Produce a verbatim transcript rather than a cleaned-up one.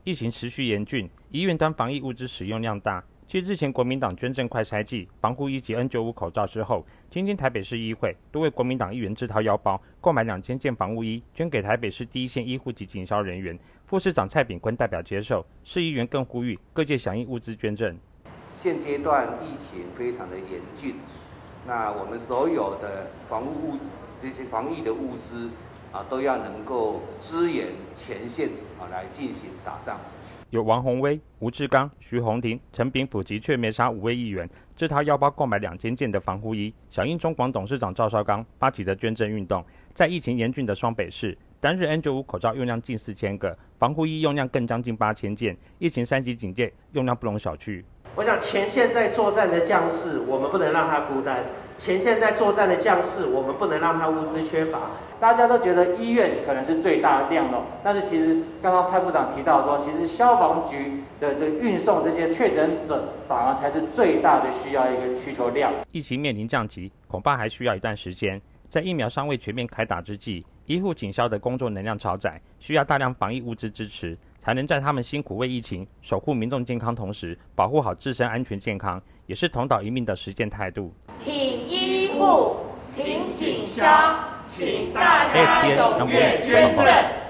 疫情持续严峻，医院端防疫物资使用量大。继日前国民党捐赠快筛剂、防护衣及 N 九十五 口罩之后，今天台北市议会多位国民党议员自掏腰包购买两千件防护衣，捐给台北市第一线医护及警消人员。副市长蔡炳坤代表接受，市议员更呼吁各界响应物资捐赠。 现阶段疫情非常的严峻，那我们所有的防护物这些防疫的物资啊，都要能够支援前线啊来进行打仗。 有王宏威、吴志刚、徐宏庭、陈炳甫及阙梅沙五位议员自掏腰包购买两千件的防护衣，响应中广董事长赵少康发起的捐赠运动。在疫情严峻的双北市，单日 N 九十五 口罩用量近四千个，防护衣用量更将近八千件，疫情三级警戒用量不容小觑。 我想前线在作战的将士，我们不能让他孤单；前线在作战的将士，我们不能让他物资缺乏。大家都觉得医院可能是最大量的，但是其实刚刚蔡部长提到说，其实消防局的这运送这些确诊者，反而才是最大的需要一个需求量。 疫情面临降级，恐怕还需要一段时间。在疫苗尚未全面开打之际，医护警消的工作能量超载，需要大量防疫物资支持，才能在他们辛苦为疫情守护民众健康同时，保护好自身安全健康，也是同岛一命的实践态度。 挺医护，挺警消，请大家踊跃捐赠。